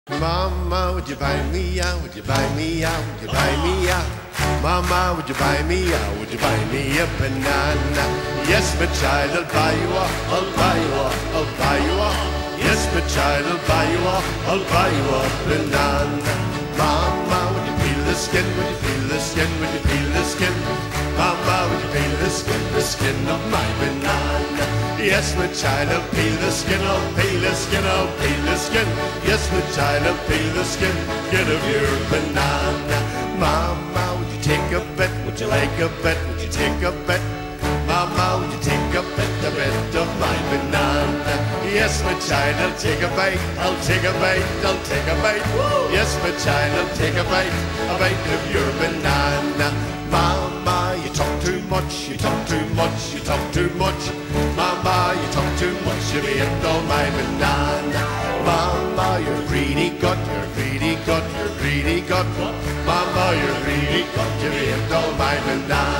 Mama, would you buy me out? Would you buy me out? Would you buy me out? Mama, would you buy me out? Would you buy me a banana? Yes, my child, I'll buy you a, I'll buy you a, I'll buy you a. Yes, my child, I'll buy you a, I'll buy you a banana. Mama, would you peel the skin? Would you peel the skin? Would you peel the skin? Mama, would you peel the skin of my banana? Yes, my child, I'll peel the skin, I'll peel the skin, I'll peel the skin. Yes, my child, I'll peel the skin of your banana. Mama, would you take a bet? Would you like a bet? Would you take a bet? Mama, would you take a bet of my banana? Yes, my child, I'll take a bite, I'll take a bite, I'll take a bite. Yes, my child, I'll take a bite of your banana. Mama, you talk too much, you talk too much, you talk too much. Mama, you talk too much, you ate all my banana. Mama, you're greedy gut, you're greedy gut, you're greedy gut. Mama, you're greedy gut, you ate all my banana.